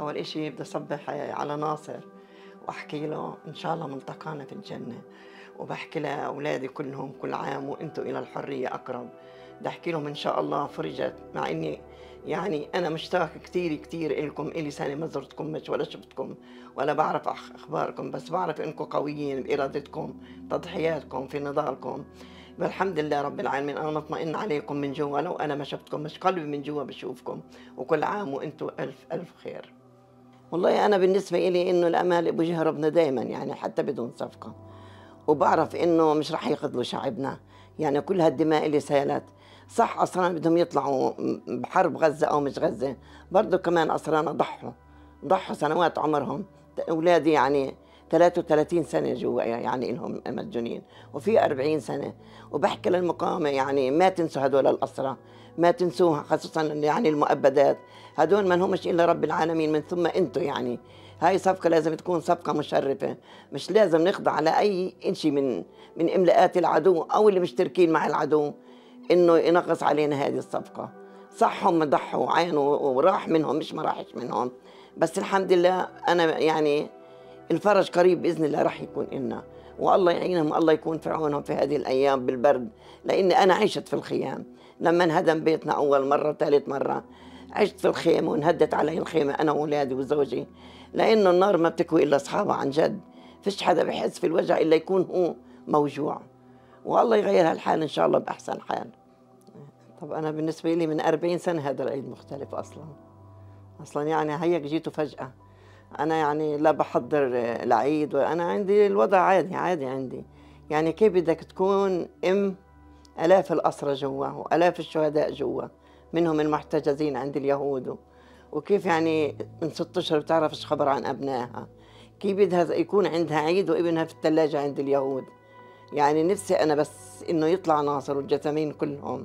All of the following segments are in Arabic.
أول إشي بدي أصبح على ناصر وأحكي له إن شاء الله ملتقانا في الجنة، وبحكي لأولادي كلهم كل عام وأنتم إلى الحرية أقرب. بدي أحكي لهم إن شاء الله فرجت، مع إني يعني أنا مشتاق كتير كتير إلكم، إلي سنة ما زرتكم مش ولا شفتكم ولا بعرف أخباركم، بس بعرف إنكم قويين بإرادتكم، تضحياتكم في نضالكم. والحمد لله رب العالمين، أنا مطمئن عليكم من جوا، لو أنا ما شفتكم مش قلبي من جوا بشوفكم. وكل عام وأنتم ألف ألف خير. والله أنا بالنسبة إلي إنه الأمال بوجه ربنا دايما، يعني حتى بدون صفقة، وبعرف إنه مش رح يخذلوا شعبنا. يعني كل هالدماء اللي سالت، صح أسران بدهم يطلعوا بحرب غزة أو مش غزة، برضه كمان أسران ضحوا سنوات عمرهم. أولادي يعني 33 سنة جوا، يعني إلهم مسجونين، وفي 40 سنة. وبحكي للمقاومة يعني ما تنسوا هدول الأسرى، ما تنسوها، خصوصا يعني المؤبدات، هدول ما همش إلا رب العالمين من ثم أنتم. يعني هاي صفقة لازم تكون صفقة مشرفة، مش لازم نخضع على أي شيء من إملاءات العدو أو اللي مشتركين مع العدو إنه ينغص علينا هذه الصفقة. صح هم ضحوا وعينوا وراح منهم، مش ما راحش منهم، بس الحمد لله أنا يعني الفرج قريب بإذن الله رح يكون لنا، والله يعينهم، الله يكون في عونهم في هذه الأيام بالبرد. لأني أنا عشت في الخيام لما انهدم بيتنا أول مرة وثالث مرة، عشت في الخيمة وانهدت علي الخيمة أنا وأولادي وزوجي، لأنه النار ما بتكوي إلا أصحابها عن جد. فيش حدا بحس في الوجع إلا يكون هو موجوع، والله يغير هالحال إن شاء الله بأحسن حال. طب أنا بالنسبة لي من 40 سنة هذا العيد مختلف أصلا يعني هيك جيته فجأة. أنا يعني لا بحضر العيد، وأنا عندي الوضع عادي عندي. يعني كيف بدك تكون أم آلاف الأسرى جوا وآلاف الشهداء جوا، منهم المحتجزين عند اليهود، وكيف يعني من 6 أشهر بتعرفش خبر عن أبنائها، كيف بدها يكون عندها عيد وابنها في الثلاجة عند اليهود. يعني نفسي أنا بس إنه يطلع ناصر والجثامين كلهم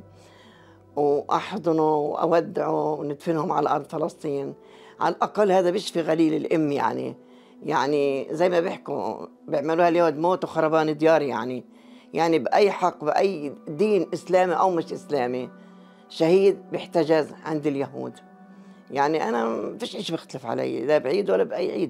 وأحضنه وأودعه وندفنهم على أرض فلسطين. على الأقل هذا بيشفي غليل الأم. يعني زي ما بيحكوا بيعملوها اليهود، موت وخربان ديار. يعني بأي حق، بأي دين إسلامي أو مش إسلامي، شهيد بيحتجز عند اليهود. يعني أنا ما فيش شيء بيختلف علي لا بعيد ولا بأي عيد.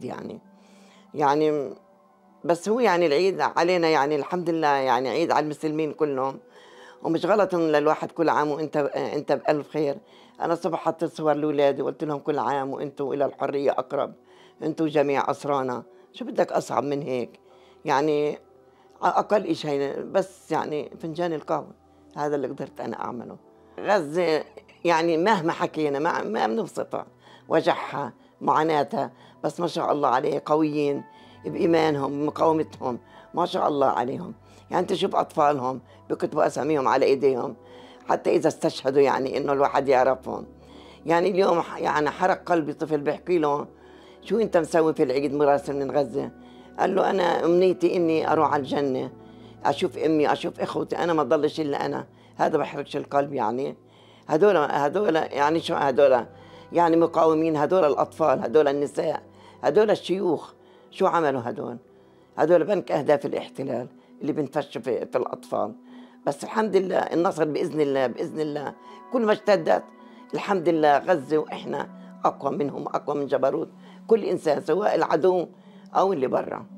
يعني بس هو يعني العيد علينا، يعني الحمد لله، يعني عيد على المسلمين كلهم. ومش غلط إن للواحد كل عام وانت بألف خير. انا الصبح حطيت صور لاولادي وقلت لهم كل عام وانتم الى الحريه اقرب، انتم جميع اسرانا. شو بدك اصعب من هيك؟ يعني اقل شيء بس يعني فنجان القهوه، هذا اللي قدرت انا اعمله. غزه يعني مهما حكينا ما بنوصفها، وجعها، معاناتها، بس ما شاء الله عليه قويين بايمانهم بمقاومتهم، ما شاء الله عليهم. يعني تشوف اطفالهم بكتبوا اساميهم على ايديهم حتى اذا استشهدوا، يعني انه الواحد يعرفهم. يعني اليوم يعني حرق قلبي طفل بيحكي له شو انت مسوي في العيد مراسل من غزه؟ قال له انا امنيتي اني اروح على الجنه، اشوف امي، اشوف اخوتي، انا ما ضلش الا انا. هذا بحرقش القلب. يعني هدول يعني شو هدول؟ يعني مقاومين، هدول الاطفال، هدول النساء، هدول الشيوخ، شو عملوا هدول بنك اهداف الاحتلال اللي بنفشوا في الاطفال. بس الحمد لله النصر باذن الله باذن الله. كل ما اشتدت الحمد لله غزه واحنا اقوى منهم، اقوى من جبروت كل انسان سواء العدو او اللي برا.